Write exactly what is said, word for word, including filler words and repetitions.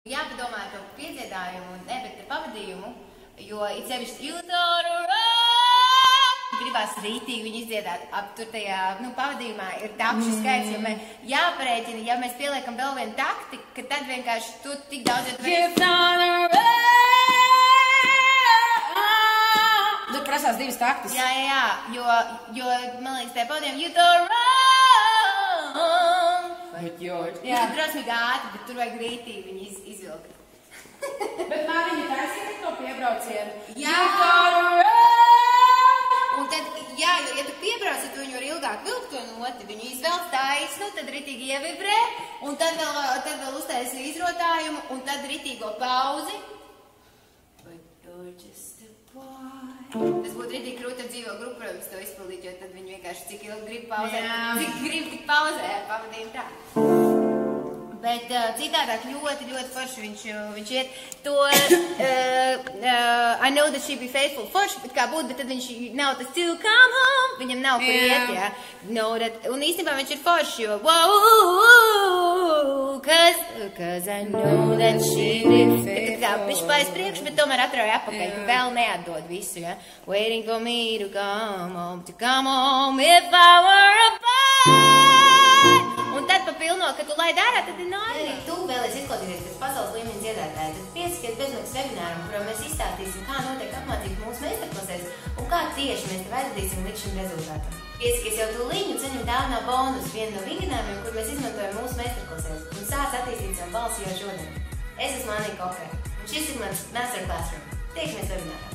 Jāpadomā to piedziedājumu, ne, bet pavadījumu, jo it sevišķi you thought around. Gribās rītīgi viņu izdziedāt ap tur tajā, nu, pavadījumā ir takšu skaits, jo mēs jāparēķina, ja mēs pieliekam vēl vienu takti, ka tad vienkārši tu tik daudz, ja tu varēsi... Tur prasās divas taktis. Jā, jā, jā, jo, jo, man liekas, tajā pavadījumā you thought around. Bet jo, jā. Tu drosmīgi ātri, bet tur vajag rītīgi viņu iz, izvilkt. Bet Māriņa taisīja to piebraucienu. Jā! Un tad, jā, jo, ja tu piebrauc, tad viņu var ilgāk vilkt to noti, viņu izvelc taisnu, tad ritīgi ievibrē, un tad vēl, tad vēl uztaisi izrotājumu, un tad ritīgo pauzi. But you're just a boy. Tas būtu ritīgi krūti ar dzīvo grupu, protams, to izpildīt, jo tad viņi vienkārši cik ilgi grib pauzēt, cik grib tik pauzē, pavadīt tā. Bet uh, citādāk ļoti, ļoti forši viņš, viņš iet to, uh, uh, I know that she be faithful, forši, bet kā būtu, bet tad viņš nav tas to come home, viņam nav kur iet, jā. No, that, un īstenībā viņš ir forši, jo, wow, cause, cause I know that she be faithful. Tā kā viņš paies priekš, bet tomēr atrauja apakaļ, ka vēl neatdod visu, jā. Waiting for me to come home, to come home if I were a boy. Un tad pa pilno, ka tu laid ārā, tad ir nāri. Ja tu vēlies izklausīties pēc pasaules līmeņa dziedātāji, tad piesakies bezmaksas webināram, kurā mēs izstāstīsim, kā notiek apmācība mūsu meistarklasēs un kā tieši mēs tev aizvedīsim līdz šim rezultātam. Piesakies jau tūlīt un saņem dāvinā bonus, vienu no vingrinājumiem, kur mēs izmantojam mūsu meistarklasēs un sāc attīstīt savu balsi jau šodien. Es esmu Anija Kokre, un šis ir mans Master Classroom. Tiekamies webinārā.